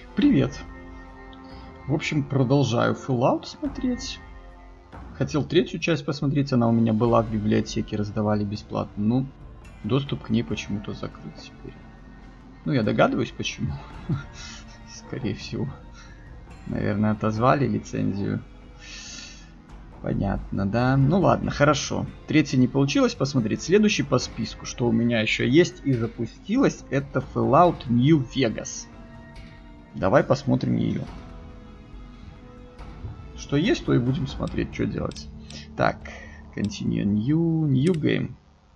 Привет. В общем, продолжаю Fallout смотреть. Хотел третью часть посмотреть, она у меня была в библиотеке, раздавали бесплатно. Ну, доступ к ней почему-то закрыт теперь. Ну, я догадываюсь, почему. Скорее всего. Наверное, отозвали лицензию. Понятно, да? Ну ладно, хорошо. Третья не получилось посмотреть. Следующий по списку, что у меня еще есть и запустилось, это Fallout New Vegas. Давай посмотрим ее. Что есть, то и будем смотреть, что делать. Так, continue new game.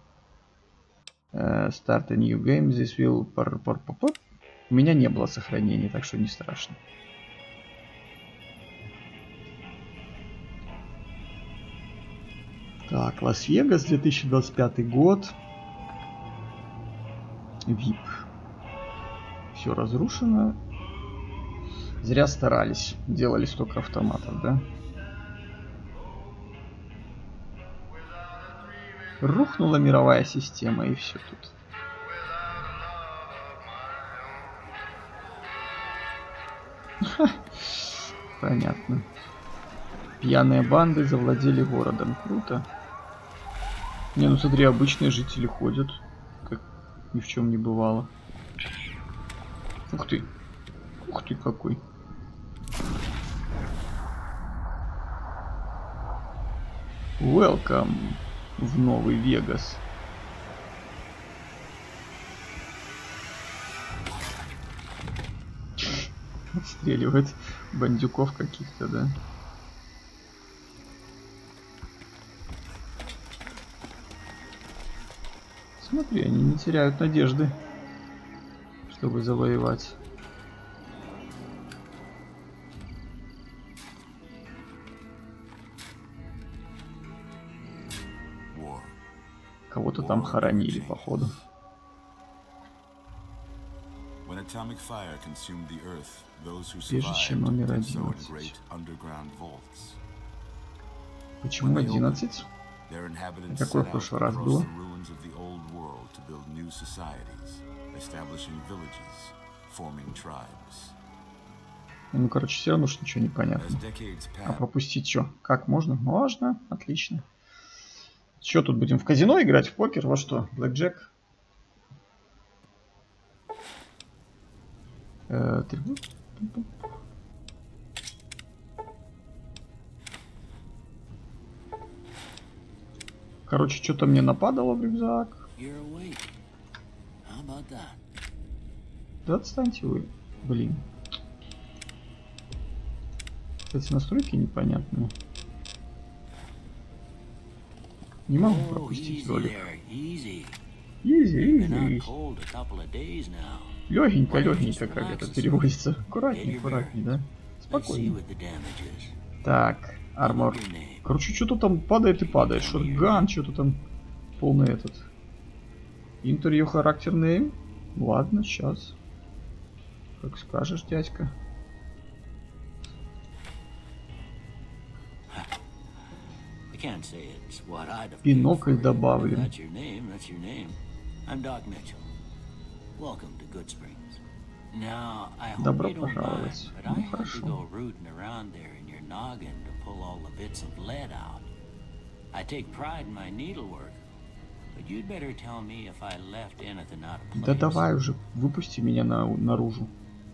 Start a new game. This will... У меня не было сохранений, так что не страшно. Так, Лас-Вегас, 2025 год. VIP. Все разрушено. Зря старались. Делали столько автоматов, да? Рухнула мировая система, и все тут. Понятно. Пьяные банды завладели городом. Круто. Не, ну смотри, обычные жители ходят, как ни в чем не бывало. Ух ты. Ух ты какой. Welcome в Новый Вегас. Отстреливать бандюков каких-то, да? Смотри, они не теряют надежды, чтобы завоевать. Кого-то там хоронили, походу. Убежище номер 11. Почему 11? А какой в прошлый раз было? Ну, короче, все равно, что ничего не понятно. А пропустить что? Как можно? Можно. Отлично. Что тут будем в казино играть, в покер? Во что? Блэкджек? Короче, что-то мне нападало в рюкзак. Да отстаньте вы. Блин. Кстати, настройки непонятные. Не могу пропустить ролик. Изи. Легенько, как это переводится. Аккуратней, да? Спокойно. Так, армор. Короче, что-то там падает и падает. Шотган, что-то там полный этот. Enter your character name. Ладно, сейчас. Как скажешь, дядька. Бинокль добавлен. Добро пожаловать. Ну, хорошо. Да давай уже, выпусти меня наружу.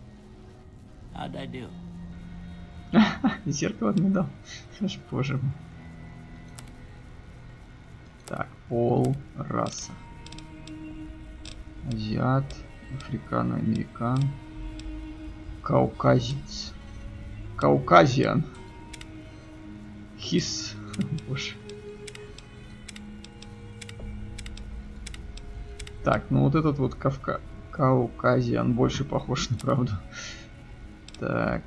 Зеркало не дал. Боже мой. Так, пол, раса. Азиат, африкано-американ, кауказец. Кауказиан. Хис. Боже. Так, ну вот этот вот Кауказиан больше похож на правду. Так.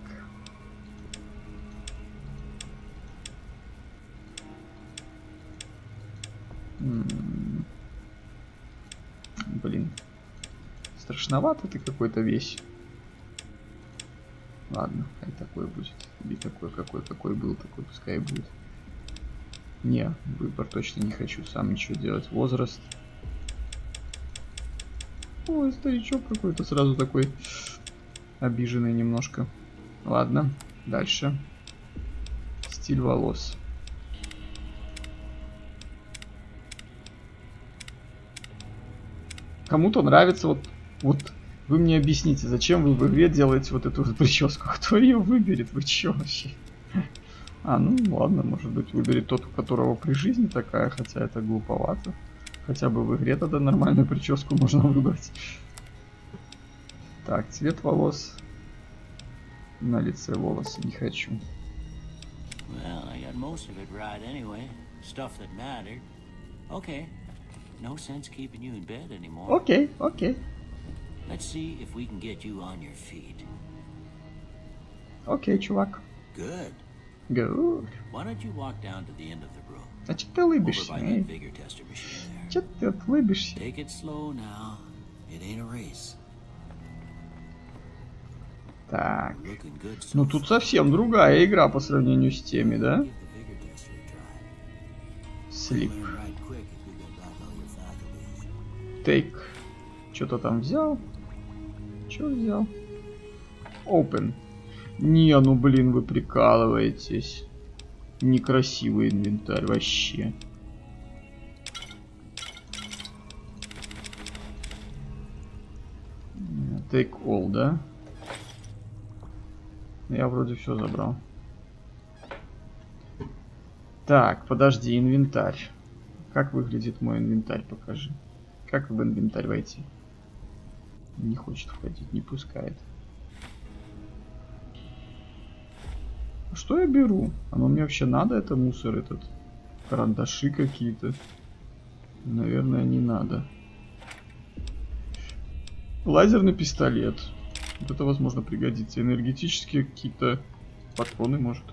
Блин. Страшновато ты какой-то весь. Ладно, хай такой будет. Или такой, какой был, такой пускай будет. Не, выбор точно не хочу сам ничего делать. Возраст. Ой, старичок какой-то сразу такой обиженный немножко. Ладно, дальше. Стиль волос. Кому-то нравится вот вы мне объясните, зачем вы в игре делаете вот эту вот прическу? Кто ее выберет? Вы чё вообще? А, ну ладно, может быть выберет тот, у которого при жизни такая, хотя это глуповато. Хотя бы в игре тогда нормальную прическу можно выбрать. Так, цвет волос. На лице волосы не хочу. Well, I got most of it right anyway. Stuff that mattered. Okay. No sense keeping you in bed anymore. Окей, окей. Let's see if we can get you on your feet. Окей, чувак. Good. Good. Why don't you walk down to the end of the room? А чё ты Over улыбишься, by that vigor tester machine there. Чё ты улыбишься? Take it slow now. It ain't a race. Так. Looking good so Ну тут совсем другая игра по сравнению с теми, да? Give the vigor tester a try. Слип. Learn right quick if you get back all your faculties. Тейк. Что-то там взял? Что взял? Open. Не, ну блин, вы прикалываетесь. Некрасивый инвентарь вообще. Take all, да? Я вроде все забрал. Так, подожди, инвентарь. Как выглядит мой инвентарь, покажи. Как в инвентарь войти? Не хочет входить, не пускает. Что я беру? Оно мне вообще надо, это мусор этот? Карандаши какие-то? Наверное, не надо. Лазерный пистолет. Вот это, возможно, пригодится. Энергетические какие-то патроны, может.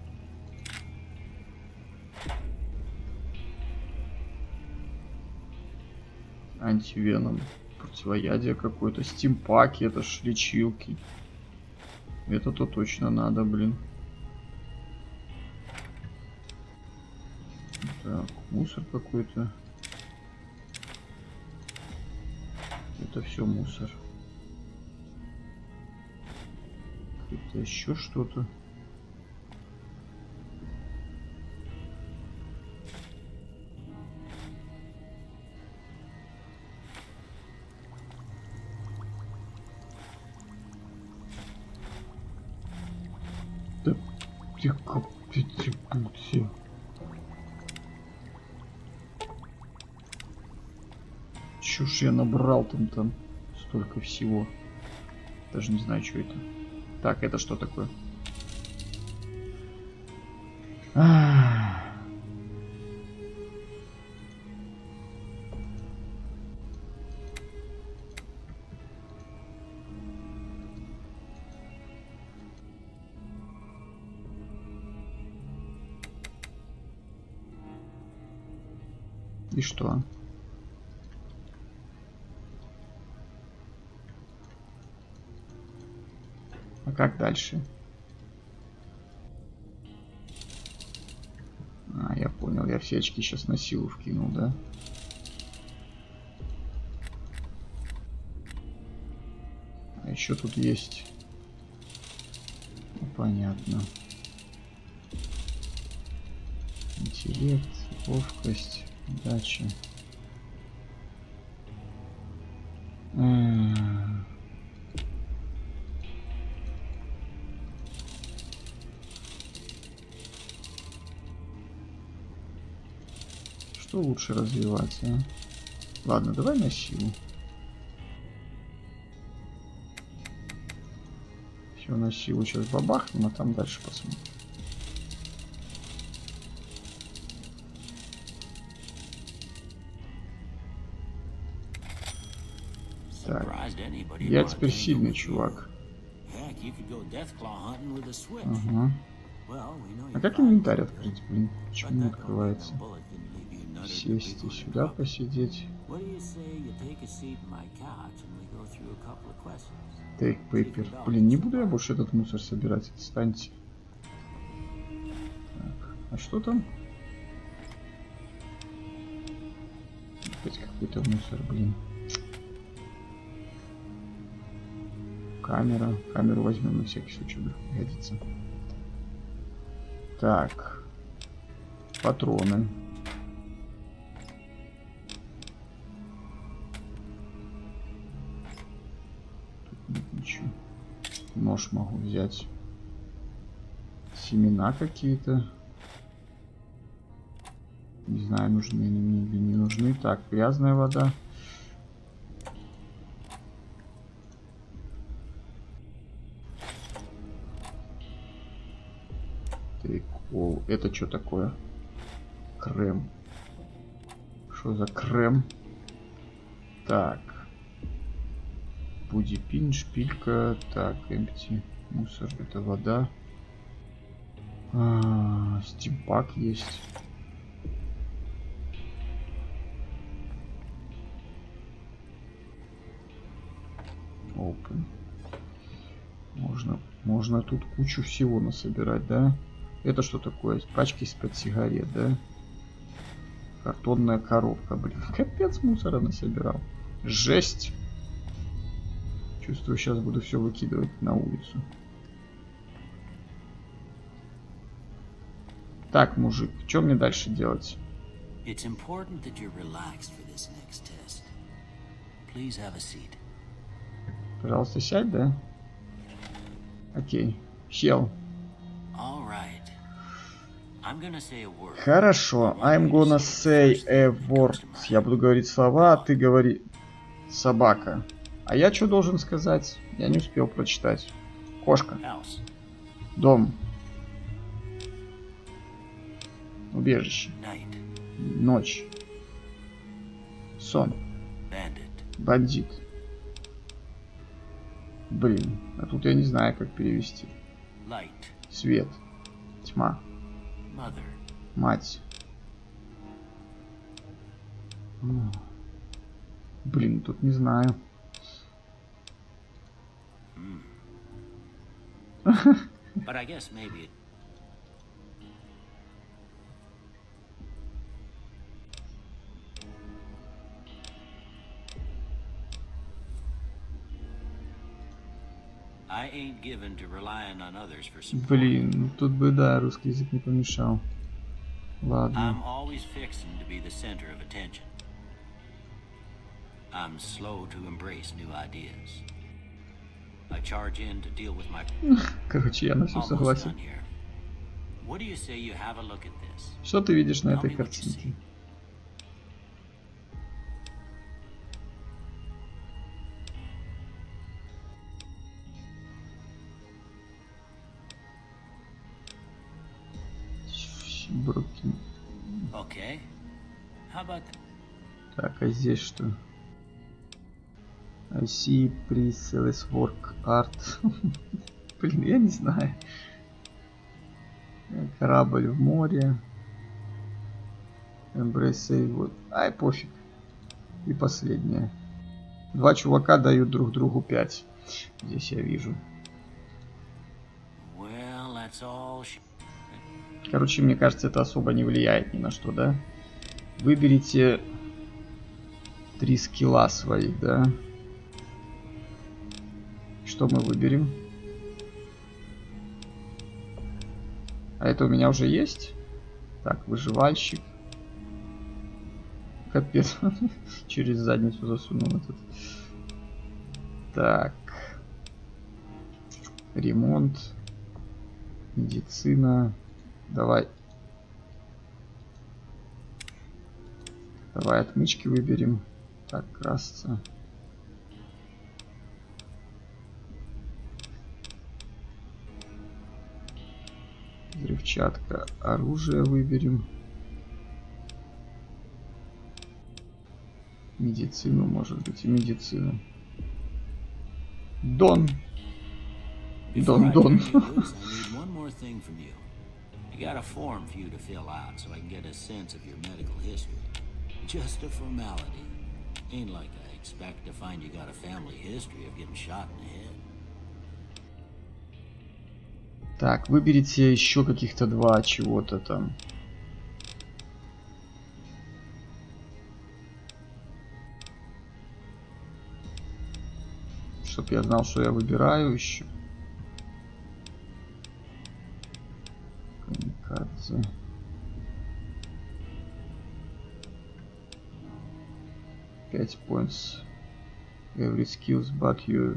Антивеном. Противоядие какое-то. Стимпаки, это ж лечилки. Это-то точно надо, блин. Так, мусор какой-то. Это все мусор. Это еще что-то. Да тихо, пятибутие. Чё ж я набрал там столько всего. Даже не знаю, что это. Так, это что такое? И что? А как дальше? А, я понял, я все очки сейчас на силу вкинул, да? А еще тут есть... Понятно. Интеллект, ловкость, удача. Что лучше развивать, а? Ладно, давай на силу. Все на силу сейчас бабахнем, а там дальше посмотрим. Так, я теперь сильный чувак. Ага. А как инвентарь открыть, блин? Почему не открывается? Сесть и сюда посидеть. Take paper. Блин, не буду я больше этот мусор собирать. Отстаньте. Так, а что там? Опять какой-то мусор, блин. камера. Камеру возьмем на всякий случай, вдруг пригодится. Так. Патроны. Тут нет ничего. Нож могу взять. Семена какие-то. Не знаю, нужны они мне или не нужны. Так, грязная вода. Трикол. Это что такое? Крем. Что за крем? Так. Будипин, шпилька. Так, эмпти. Мусор. Это вода. Стимпак есть. Open. Можно тут кучу всего насобирать, да? Это что такое? Пачки из-под сигарет, да? Картонная коробка, блин. Капец мусора насобирал. Жесть. Чувствую, сейчас буду все выкидывать на улицу. Так, мужик, что мне дальше делать? Пожалуйста, сядь, да? Окей. Сел. Хорошо. I'm gonna say a word. Я буду говорить слова, а ты говори собака. А я что должен сказать? Я не успел прочитать. Кошка. Дом. Убежище. Ночь. Сон. Бандит. Блин, а тут я не знаю, как перевести. Свет. Тьма. Мать. Блин, тут не знаю. But I guess maybe I ain't given to relying on others for support. Блин, ну тут бы да, русский язык не помешал. Ладно. I'm always fixing to be the center of attention. I'm slow to embrace new ideas. I charge in to deal with my. Короче, я на все согласен. What do you say you have a look at this? Что ты видишь на этой картинке? Бруки. Okay. How about that? Так, а здесь что? I see pre-sales work art. Блин, я не знаю. Корабль в море. Embrace вот. Ай, пофиг. И последнее. Два чувака дают друг другу 5. Здесь я вижу. Well, that's all. Короче, мне кажется, это особо не влияет ни на что, да? Выберите 3 скилла своих, да? Что мы выберем? А это у меня уже есть? Так, выживальщик. Капец. Через задницу засунул этот. Так. Ремонт. Медицина. Давай. Давай отмычки выберем. Так, красться. Взрывчатка. Оружие выберем. Медицину, может быть, и медицину. Дон. Дон. I got a form for you to fill out so I can get a sense of your medical history. Just a formality. Ain't like I expect to find you got a family history of getting shot in the head. Так, выберите еще каких-то 2 чего-то там. Чтоб я знал, что я выбираю еще. Коммуникация. Пять points. Every skills but you.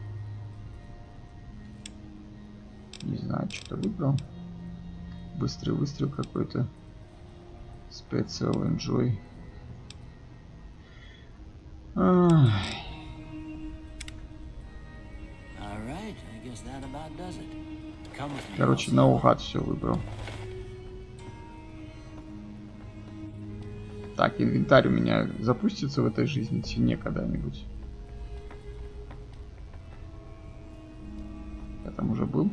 Не знаю, что-то выбрал. Быстрый выстрел какой-то. Special enjoy. Короче, наугад все выбрал. Так, инвентарь у меня запустится в этой жизни не когда-нибудь. Я там уже был.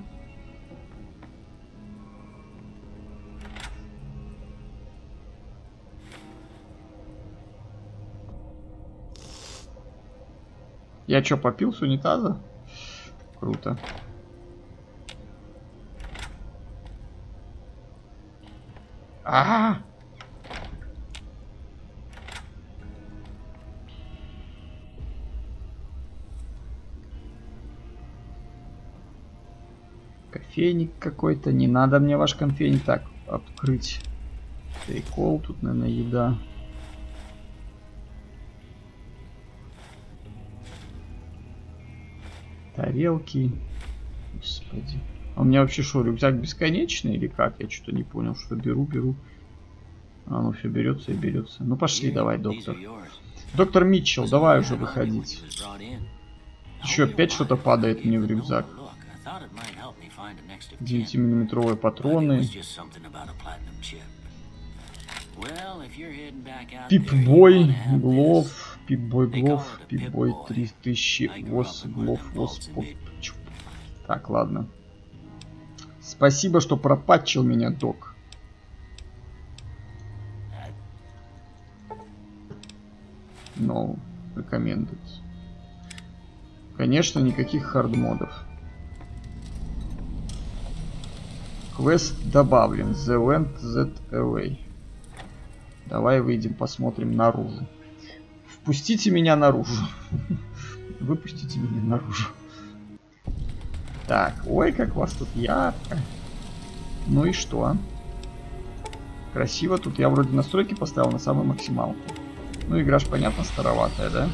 Я что, попил с унитаза? Круто. Кофейник какой-то. Не надо мне ваш кофейник. Так, открыть. Прикол. Тут, наверное, еда. Тарелки. Господи. А у меня вообще что, рюкзак бесконечный или как? Я что-то не понял, что беру. А, ну все берется и берется. Ну пошли, давай, доктор. Доктор Митчелл, давай уже выходить. Еще опять что-то падает мне в рюкзак. 9-миллиметровые патроны. Пип-бой, глов, пип-бой, глов, пип-бой 3000, вос, глов, вос, Так, ладно. Спасибо, что пропатчил меня, док. No recommended. Конечно, никаких хардмодов. Квест добавлен. The went that away. Давай выйдем, посмотрим наружу. Впустите меня наружу. Выпустите меня наружу. Так, ой, как вас тут ярко. Ну и что? Красиво. Тут я вроде настройки поставил на самую максималку. Ну, игра ж, понятно, староватая, да?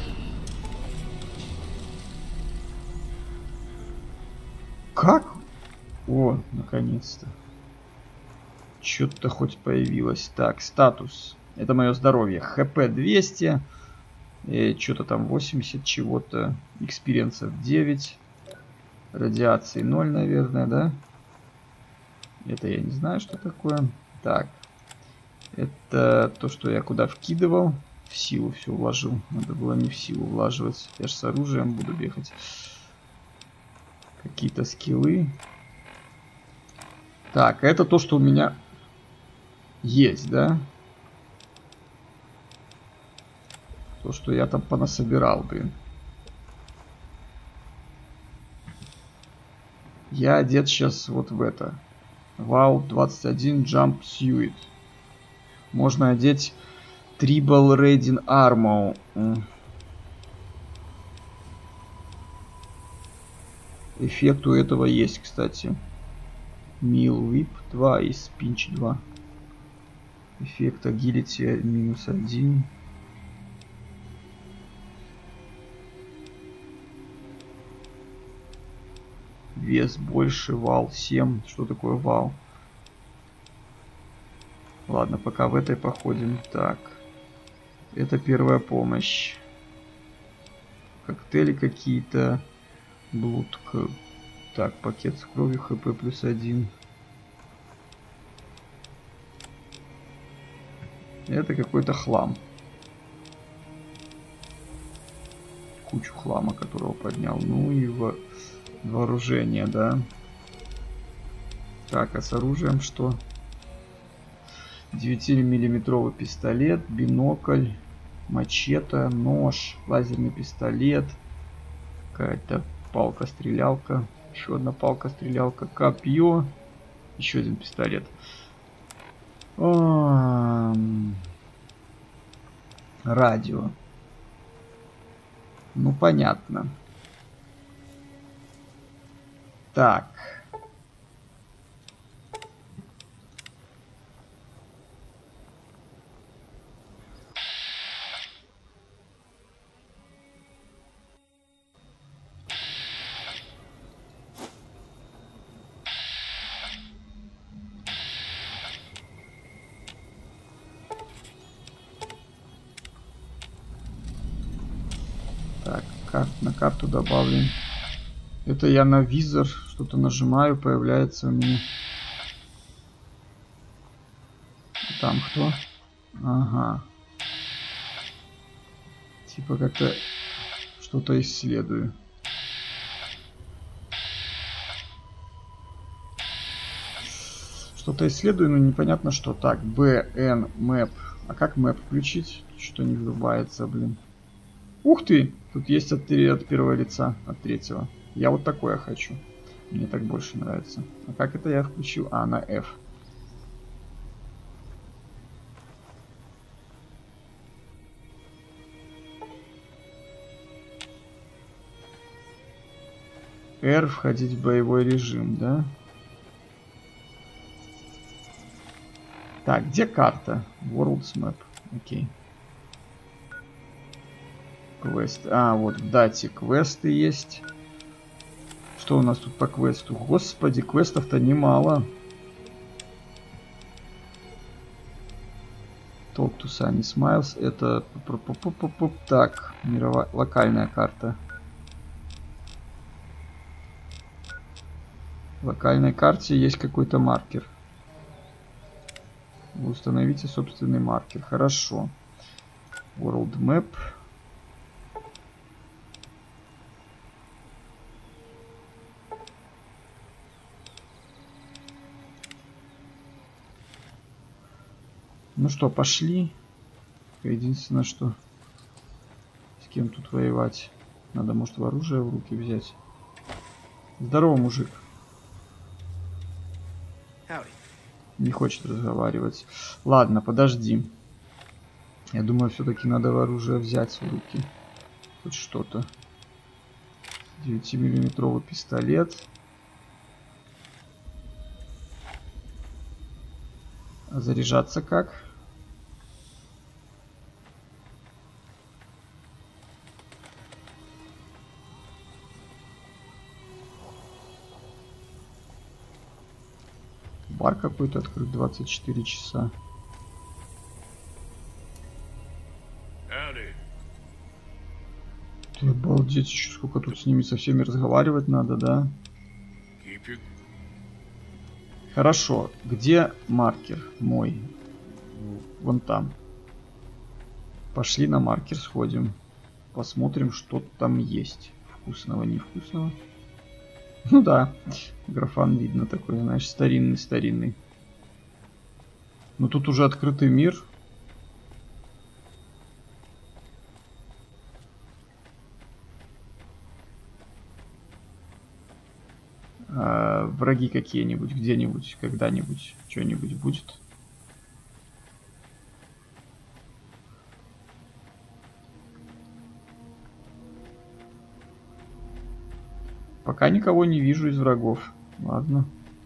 Как? О, наконец-то. Что-то хоть появилось. Так, статус. Это мое здоровье. ХП 200. Что-то там 80 чего-то. Экспириенсов 9. Радиации 0, наверное, да? Это я не знаю, что такое. Так. Это то, что я куда вкидывал. В силу все вложил. Надо было не в силу влаживать. Я же с оружием буду бегать. Какие-то скиллы. Так, это то, что у меня есть, да? То, что я там понасобирал, блин. Я одет сейчас вот в это. Вау 21 Jump Suit. Можно одеть Tribal Raiding Armor. Эффект у этого есть, кстати. Mill Whip 2 и Spinch 2. Эффект Agility минус 1. Вес больше, вал 7. Что такое вал? Ладно, пока в этой походим. Так. Это первая помощь. Коктейли какие-то. Блудка. Так, пакет с кровью, хп плюс 1. Это какой-то хлам. Кучу хлама, которого поднял. Ну и вооружение, да. Так, а с оружием что? 9-миллиметровый пистолет, бинокль, мачете, нож, лазерный пистолет, какая-то палка-стрелялка, еще одна палка-стрелялка, копье, еще один пистолет. Радио. Ну, понятно. Так. Так, на карту добавлен. Это я на визор что-то нажимаю, появляется у меня. Там кто? Ага. Типа как-то что-то исследую. Что-то исследую, но непонятно что. Так, BN Map. А как Map включить? Что не врубается, блин. Ух ты! Тут есть от первого лица, от третьего. Я вот такое хочу. Мне так больше нравится. А как это я включил? А, на F. R входить в боевой режим, да? Так, где карта? World's Map. Окей. Квест. А, вот в дате квесты есть. Что у нас тут по квесту? Господи, квестов-то немало. Talk to Sunny Smiles. Это... Так, мировая... локальная карта. В локальной карте есть какой-то маркер. Вы установите собственный маркер. Хорошо. World Map. Ну что, пошли. Единственное, что... С кем тут воевать? Надо, может, оружие в руки взять. Здорово, мужик. Не хочет разговаривать. Ладно, подожди. Я думаю, все-таки надо оружие взять в руки. Хоть что-то. 9-миллиметровый пистолет. А заряжаться как? Бар какой-то открыт 24 часа. Ты обалдеть, еще сколько тут с ними со всеми разговаривать надо, да? Хорошо, где маркер мой? Вон там. Пошли на маркер сходим. Посмотрим, что там есть. Вкусного, невкусного. Ну да, графан видно такой, знаешь, старинный. Но тут уже открытый мир. Враги какие-нибудь, где-нибудь, когда-нибудь, что-нибудь будет. Пока никого не вижу из врагов. Ладно.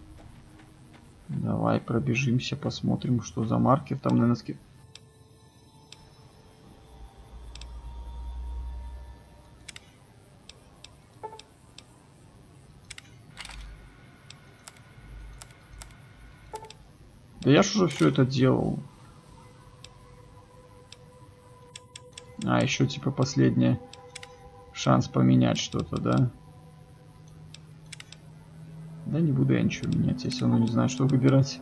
Давай пробежимся, посмотрим, что за маркер там, наверное, Да я ж уже все это делал. А, еще типа последний шанс поменять что-то, да? Да не буду я ничего менять, я все равно не знаю, что выбирать.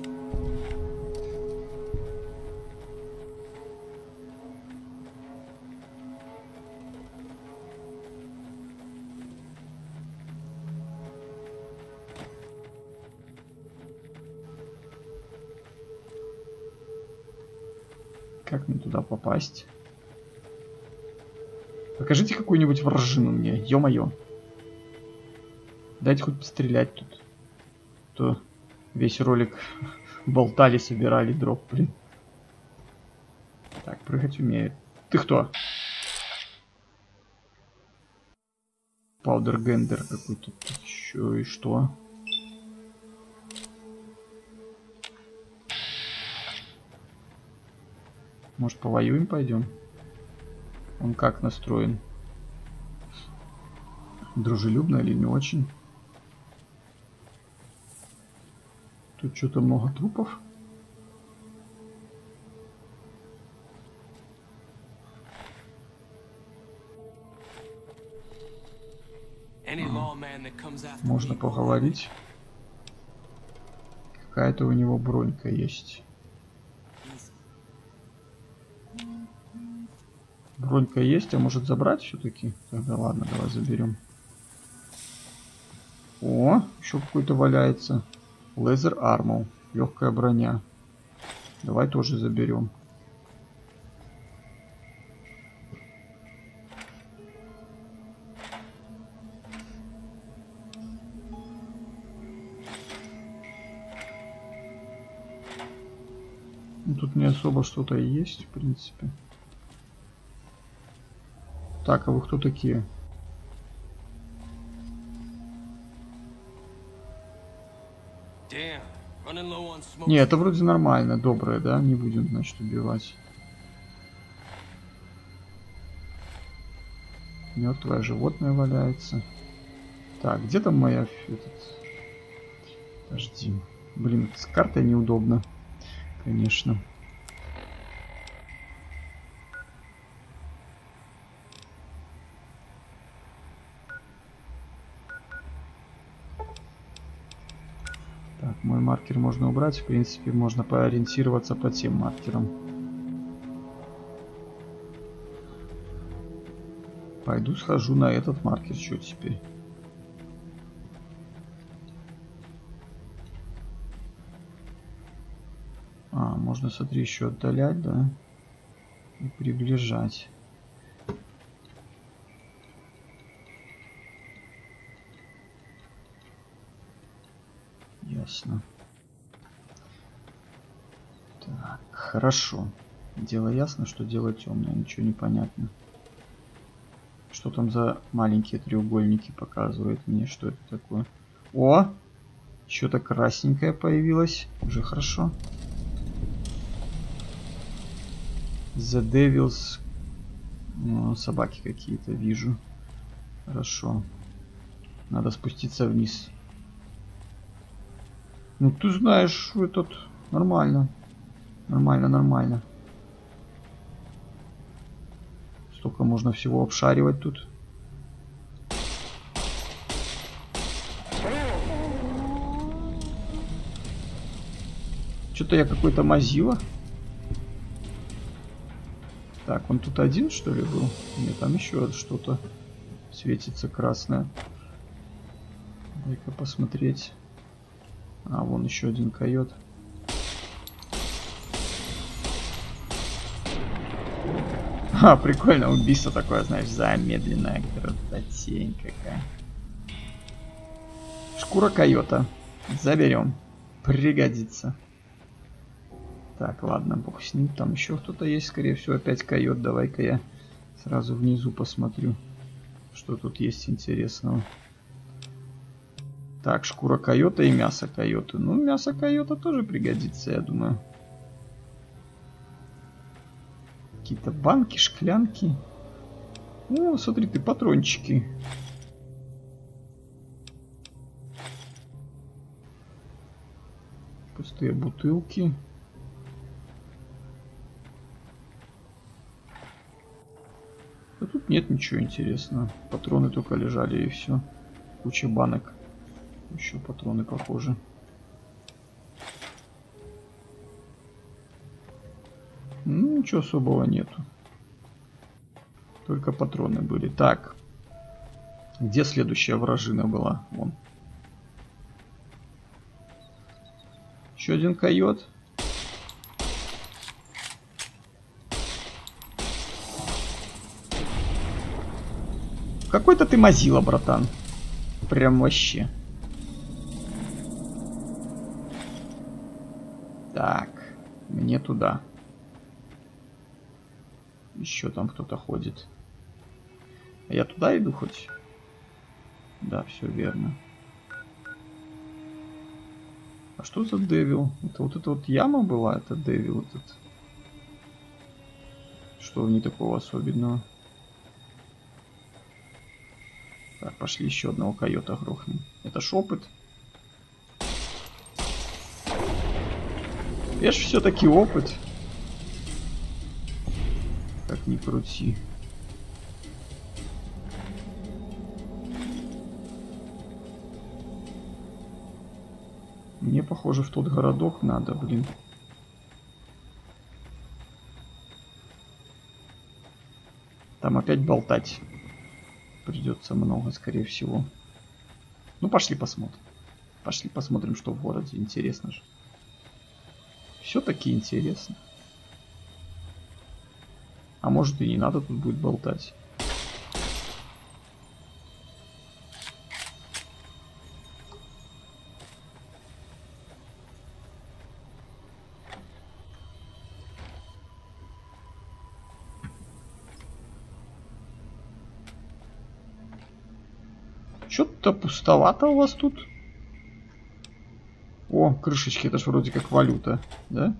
Как мне туда попасть? Покажите какую-нибудь вражину мне, ё-моё. Дайте хоть пострелять тут. То весь ролик болтали, собирали дроп, блин. Так, прыгать умеет. Ты кто? Паудергендер какой-то. Чё и что? Может, повоюем пойдем? Он как настроен? Дружелюбно или не очень? Тут что-то много трупов. Можно поговорить. Какая-то у него бронька есть. Бронька есть, а может забрать все-таки? Тогда ладно, давай заберем. О, еще какой-то валяется. Laser Armor. Легкая броня. Давай тоже заберем. Ну, тут не особо что-то и есть, в принципе. Так, а вы кто такие? Не, это вроде нормально, доброе, да? Не будем, значит, убивать. Мертвое животное валяется. Так, где там моя... Подожди. Блин, с картой неудобно. Конечно. Так, мой маркер можно убрать. В принципе, можно поориентироваться по тем маркерам. Пойду схожу на этот маркер. Что теперь? А, можно, смотри, еще отдалять, да? И приближать. Ясно. Так, хорошо. Дело ясно, что дело темное. Ничего не понятно. Что там за маленькие треугольники показывает мне? Что это такое? О! Что-то красненькое появилось. Уже хорошо. The Devils. Ну, собаки какие-то вижу. Хорошо. Надо спуститься вниз. Ну, ты знаешь, этот... Нормально. Нормально, нормально. Столько можно всего обшаривать тут. Что-то я какой-то мазила. Так, он тут один, что ли, был? Нет, там еще что-то светится красное. Дай-ка посмотреть. А, вон еще один койот. А, прикольно, убийство такое, знаешь, замедленная красотень какая. Шкура койота. Заберем. Пригодится. Так, ладно, бог с ним. Там еще кто-то есть, скорее всего, опять койот. Давай-ка я сразу внизу посмотрю, что тут есть интересного. Так, шкура койота и мясо койота. Ну, мясо койота тоже пригодится, я думаю. Какие-то банки, шклянки. О, смотри, ты патрончики. Пустые бутылки. А тут нет ничего интересного. Патроны только лежали и все. Куча банок. Еще патроны похожи. Ну, ничего особого нету. Только патроны были. Так. Где следующая вражина была? Вон. Еще один койот. Какой-то ты мазила, братан. Прям вообще. Так. Мне туда. Еще там кто-то ходит. А я туда иду хоть? Да, все верно. А что за Девил? Это вот яма была, это Девил этот. Что в ней такого особенного? Так, пошли еще одного койота грохнем. Это ж опыт. Это ж все-таки опыт. Как ни крути. Мне, похоже, в тот городок надо, блин. Там опять болтать придется много, скорее всего. Ну, пошли посмотрим. Пошли посмотрим, что в городе. Интересно же. Все-таки интересно. А может и не надо тут будет болтать. Что-то пустовато у вас тут. О, крышечки, это ж вроде как валюта, да?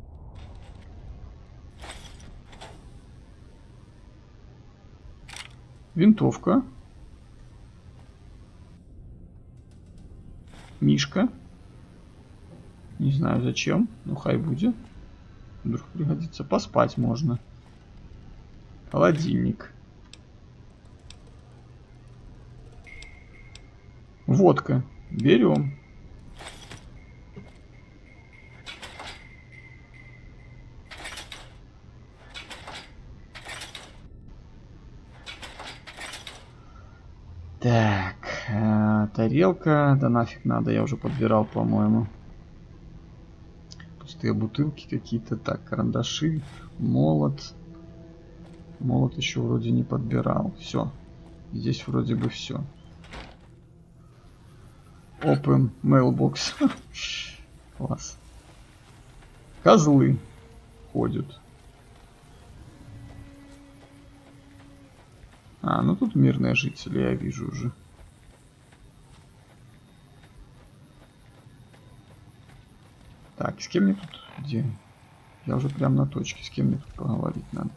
Винтовка. Мишка. Не знаю зачем, но хай будет. Вдруг пригодится. Поспать можно. Холодильник. Водка. Берем. Так, тарелка, да нафиг надо, я уже подбирал, по-моему. Пустые бутылки какие-то, так, карандаши, молот. Молот еще вроде не подбирал. Все, здесь вроде бы все. Open mailbox. Класс. Козлы ходят. А, ну тут мирные жители, я вижу уже. Так, с кем мне тут... Где? Я уже прям на точке. С кем мне тут поговорить надо?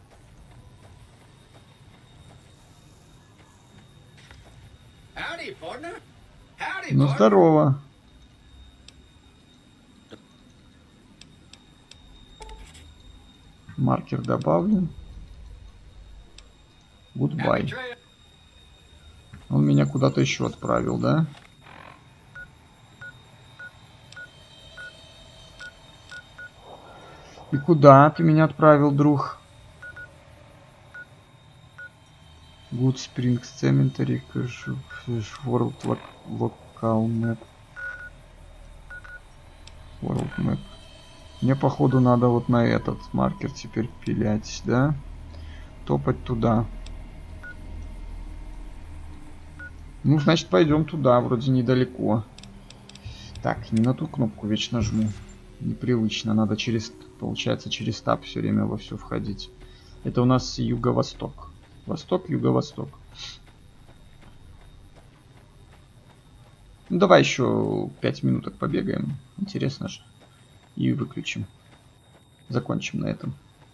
Ну, здорово. Маркер добавлен. Goodbye. Он меня куда-то еще отправил, да? И куда ты меня отправил, друг? Good Springs Cemetery, World Local Map. World Map. Мне, походу, надо вот на этот маркер теперь пилять, да? Топать туда. Ну, значит, пойдем туда, вроде недалеко. Так, не на ту кнопку вечно жму. Непривычно, надо через, получается, через таб все время во все входить. Это у нас юго-восток. Восток, юго-восток. Ну, давай еще 5 минуток побегаем. Интересно же. И выключим. Закончим на этом.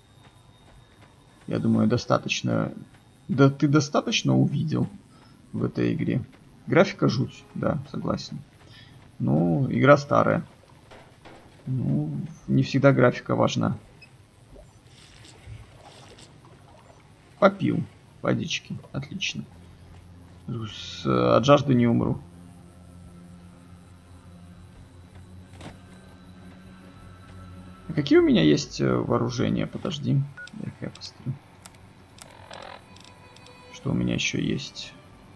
Я думаю, достаточно... Да ты достаточно увидел в этой игре. Графика жуть, да, согласен. Ну, игра старая. Ну, не всегда графика важна. Попил водички, отлично. От жажды не умру. А какие у меня есть вооружения? Подожди, я посмотрю. Что у меня еще есть?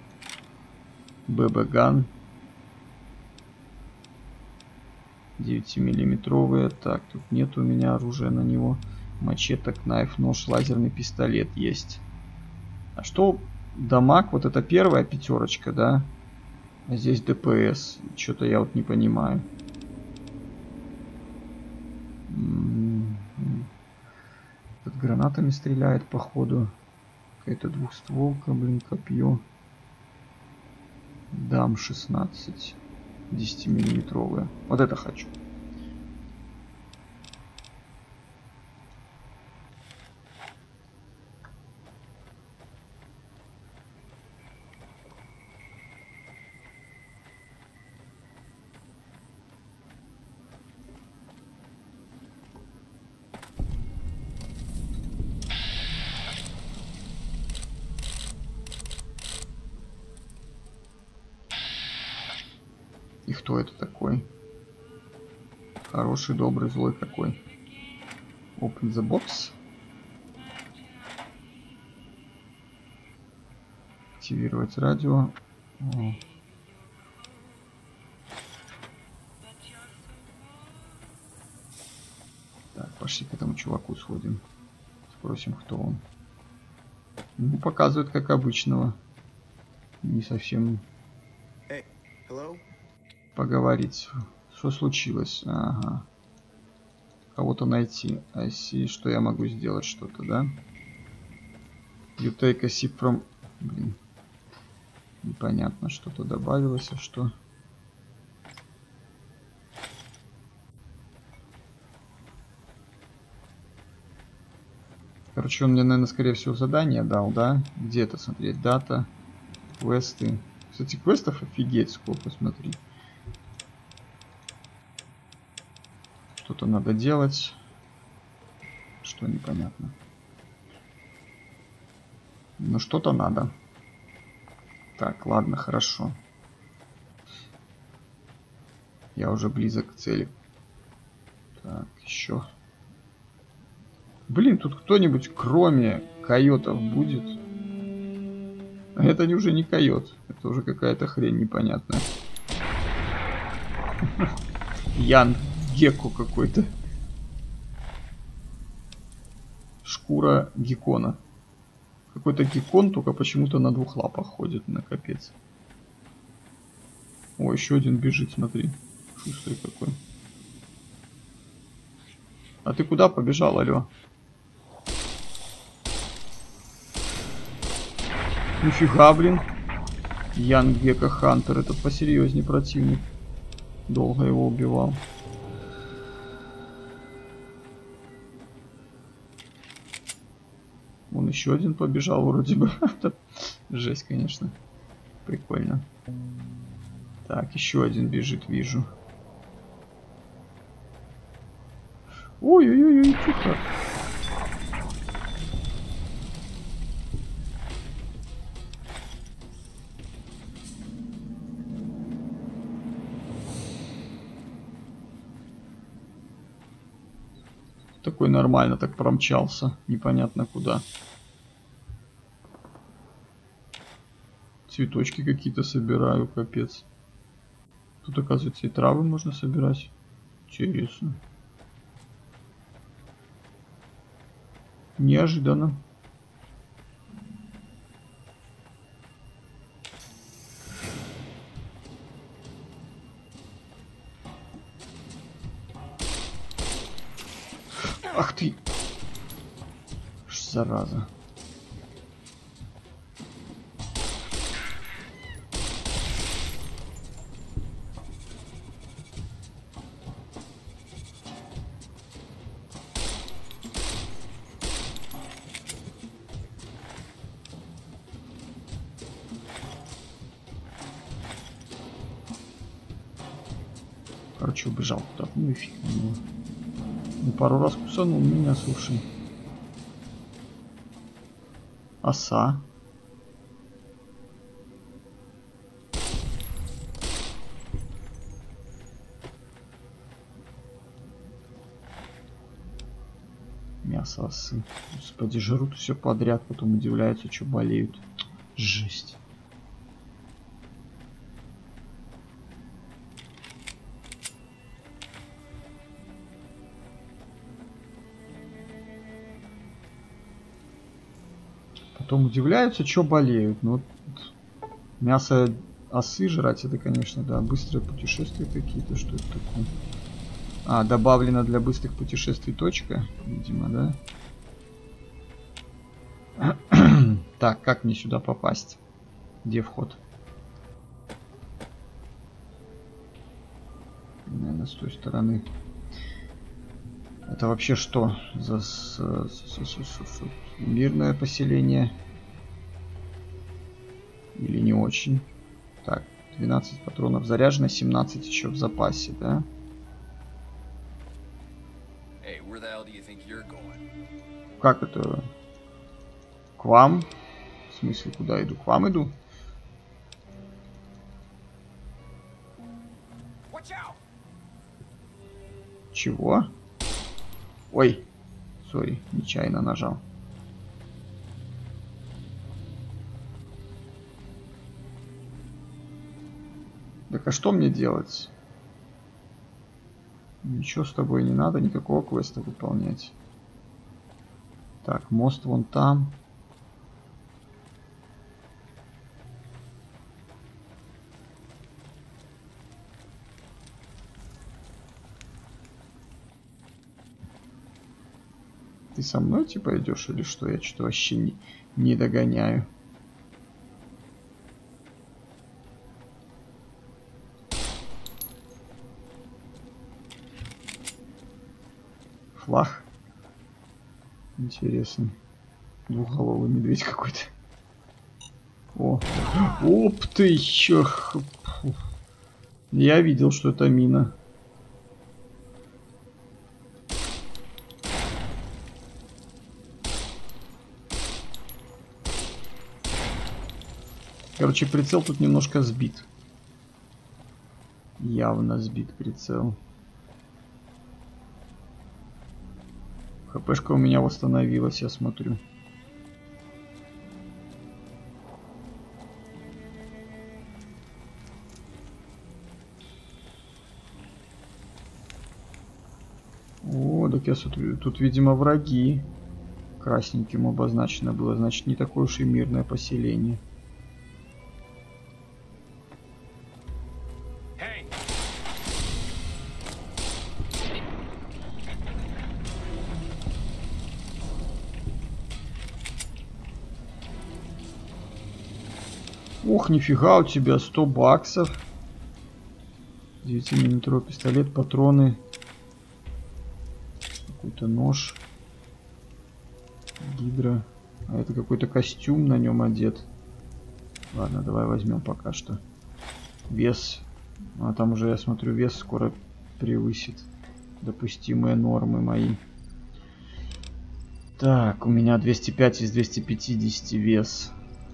ББ-ган. 9-миллиметровые. Так, тут нет у меня оружия на него. Мачете, кнайф, нож, лазерный пистолет есть. А что дамаг? Вот это первая пятерочка, да? А здесь ДПС. Что-то я вот не понимаю. Этот гранатами стреляет, походу. Какая-то двухстволка, блин, копье. Дам 16. 10-миллиметровые. Вот это хочу. И кто это такой? Хороший, добрый, злой какой. Open the box. Активировать радио. О. Так, пошли к этому чуваку сходим. Спросим, кто он. Ну, показывает, как обычного. Не совсем... Hey, hello? Поговорить. Что случилось? Ага. Кого-то найти. I see, что я могу сделать что-то, да? You take a sip from... Блин. Непонятно, что-то добавилось, а что? Короче, он мне, наверное, скорее всего, задание дал, да? Где это смотреть? Дата, квесты. Кстати, квестов офигеть сколько, смотри. Что-то надо делать. Что непонятно. Но что-то надо. Так, ладно, хорошо. Я уже близок к цели. Так, еще. Блин, тут кто-нибудь кроме койотов будет? А это уже не койот. Это уже какая-то хрень непонятная. Ян Гекко какой-то. Шкура геккона. Какой-то геккон, только почему-то на двух лапах ходит, на капец. О, еще один бежит, смотри. Шустрый какой. А ты куда побежал, алё? Нифига, блин. Ян Гекко Хантер, этот посерьезнее противник. Долго его убивал. Вон еще один побежал вроде бы. Жесть, конечно. Прикольно. Так, еще один бежит, вижу. Ой-ой-ой, тихо. Такой нормально так промчался. Непонятно куда. Цветочки какие-то собираю, капец. Тут, оказывается, и травы можно собирать. Интересно. Неожиданно. Ах ты! Зараза. Короче, убежал куда-то. Ну и фиг на него. Ну, пару раз кусанул меня, слушай. Оса. Мясо осы. Господи, жрут все подряд, потом удивляются, что болеют. Жесть. Потом удивляются, что болеют. Ну, вот мясо осы жрать, это, конечно, да, быстрые путешествия какие-то. Что это такое? А, добавлено для быстрых путешествий точка, видимо, да? Так, как мне сюда попасть? Где вход? Ладно, с той стороны. Это вообще что за мирное поселение? Или не очень? Так, 12 патронов заряжено, 17 еще в запасе, да? Как это? К вам? В смысле, куда иду? К вам иду? Чего? Ой, сори, нечаянно нажал. Так а что мне делать? Ничего с тобой не надо, никакого квеста выполнять. Так, мост вон там. Ты со мной типа идешь или что? Я что-то вообще не догоняю. Флаг. Интересно. Двухголовый медведь какой-то. О. Оп ты еще. Я видел, что это мина. Короче, прицел тут немножко сбит. Явно сбит прицел. ХПшка у меня восстановилась, я смотрю. О, так я смотрю, тут, видимо, враги. Красненьким обозначено было, значит, не такое уж и мирное поселение. Ох, нифига у тебя, 100 баксов. 9-мм пистолет, патроны. Какой-то нож. Гидра. А это какой-то костюм на нем одет. Ладно, давай возьмем пока что. Вес. А там уже, я смотрю, вес скоро превысит допустимые нормы мои. Так, у меня 205 из 250 вес.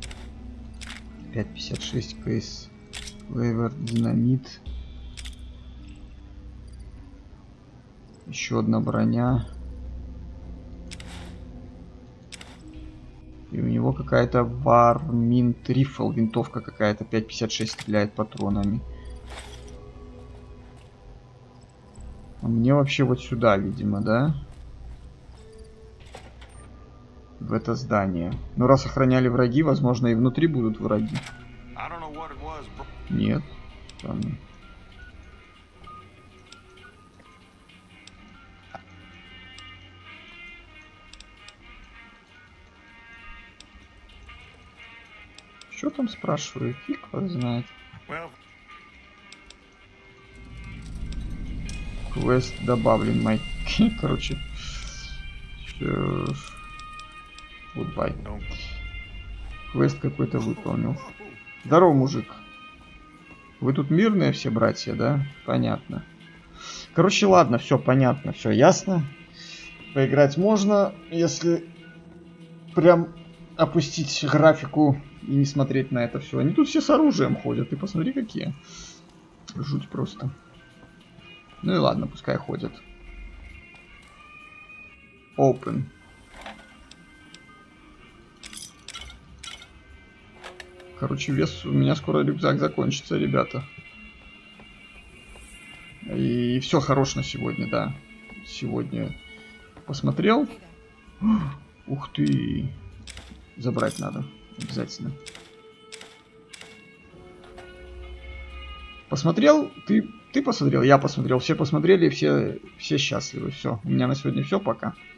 5.56 кейс. Флейвер, динамит. Еще одна броня. И у него какая-то Варминт Рифл, винтовка какая-то 5.56 стреляет патронами. А мне вообще вот сюда, видимо, да? В это здание. Но раз охраняли враги, возможно, и внутри будут враги. Нет. Странно. Что там спрашиваю? Фиг его знает. Квест добавлен, Майк. Короче. Goodbye. Квест какой-то выполнил. Здорово, мужик. Вы тут мирные все братья, да? Понятно. Короче, ладно, все понятно, все ясно. Поиграть можно, если прям опустить графику и не смотреть на это все. Они тут все с оружием ходят, ты посмотри какие. Жуть просто. Ну и ладно, пускай ходят. Open. Короче, вес у меня скоро рюкзак закончится, ребята. И все хорош на сегодня, да. Сегодня посмотрел. Ух ты. Забрать надо. Обязательно. Посмотрел? Ты посмотрел, я посмотрел. Все посмотрели, все счастливы. Все. У меня на сегодня все. Пока.